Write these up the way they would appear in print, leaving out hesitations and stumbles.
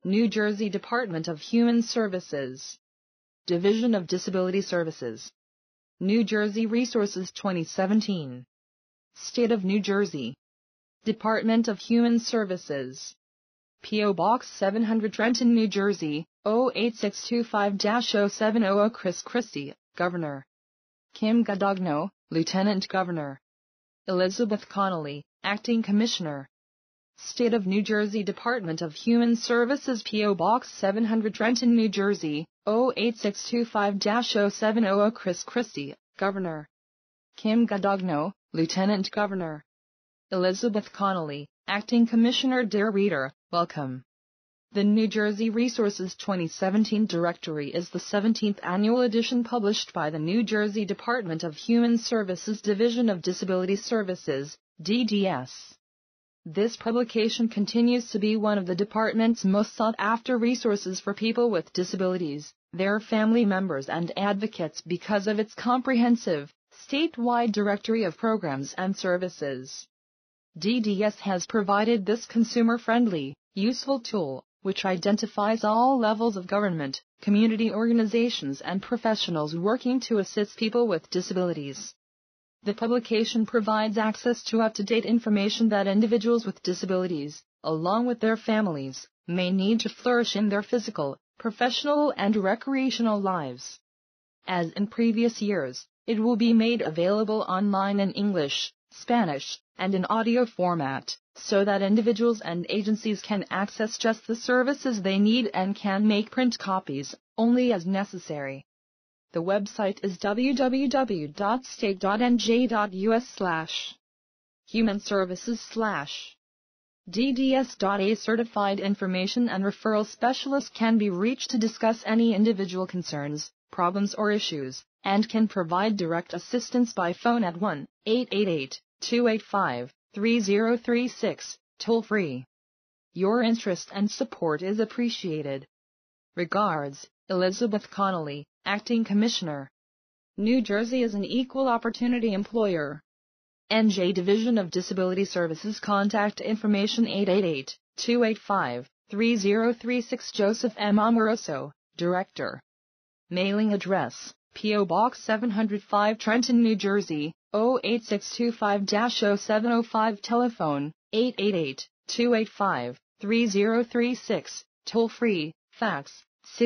New Jersey Department of Human Services, Division of Disability Services, New Jersey Resources 2017. State of New Jersey, Department of Human Services, P.O. Box 700 Trenton, New Jersey, 08625-0700 Chris Christie, Governor. Kim Gadogno, Lieutenant Governor. Elizabeth Connolly, Acting Commissioner. State of New Jersey Department of Human Services, P.O. Box 700 Trenton, New Jersey, 08625-0700 Chris Christie, Governor. Kim Gadogno, Lieutenant Governor. Elizabeth Connolly, Acting Commissioner. Dear reader, welcome. The New Jersey Resources 2017 Directory is the 17th annual edition published by the New Jersey Department of Human Services Division of Disability Services, DDS. This publication continues to be one of the department's most sought-after resources for people with disabilities, their family members and advocates because of its comprehensive, statewide directory of programs and services. DDS has provided this consumer-friendly, useful tool, which identifies all levels of government, community organizations and professionals working to assist people with disabilities. The publication provides access to up-to-date information that individuals with disabilities, along with their families, may need to flourish in their physical, professional and recreational lives. As in previous years, it will be made available online in English, Spanish, and in audio format, so that individuals and agencies can access just the services they need and can make print copies, only as necessary. The website is www.state.nj.us/humanservices/DDS.A. Certified information and referral specialists can be reached to discuss any individual concerns, problems or issues, and can provide direct assistance by phone at 1-888-285-3036, toll-free. Your interest and support is appreciated. Regards, Elizabeth Connolly, Acting Commissioner. New Jersey is an equal opportunity employer. NJ Division of Disability Services. Contact information 888-285-3036. Joseph M. Amoroso, Director. Mailing address, P.O. Box 705 Trenton, New Jersey, 08625-0705. Telephone, 888-285-3036. Toll-free, fax,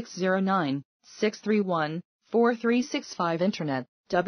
609-631-4365. Internet,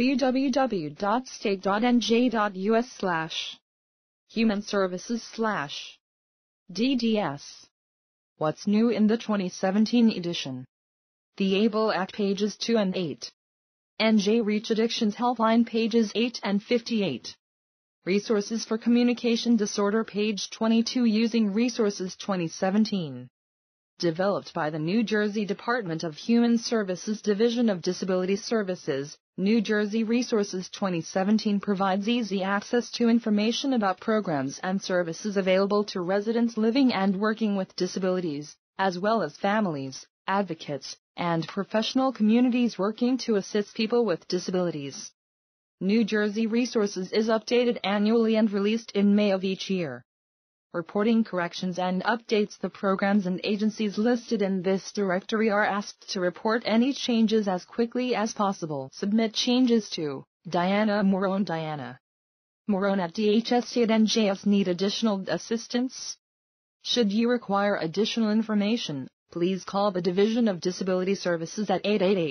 www.state.nj.us/humanservices/DDS. What's new in the 2017 edition? The ABLE Act pages 2 and 8. NJ Reach Addictions Helpline pages 8 and 58. Resources for Communication Disorder page 22. Using Resources 2017. Developed by the New Jersey Department of Human Services Division of Disability Services, New Jersey Resources 2017 provides easy access to information about programs and services available to residents living and working with disabilities, as well as families, advocates, and professional communities working to assist people with disabilities. New Jersey Resources is updated annually and released in May of each year. Reporting corrections and updates. The programs and agencies listed in this directory are asked to report any changes as quickly as possible. Submit changes to Diana Morone. Diana Morone at DHS. Need additional assistance? Should you require additional information, please call the Division of Disability Services at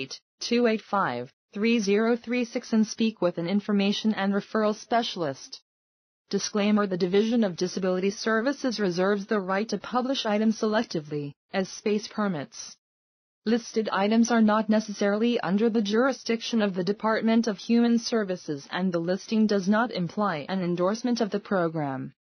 888-285-3036 and speak with an information and referral specialist. Disclaimer: the Division of Disability Services reserves the right to publish items selectively, as space permits. Listed items are not necessarily under the jurisdiction of the Department of Human Services, and the listing does not imply an endorsement of the program.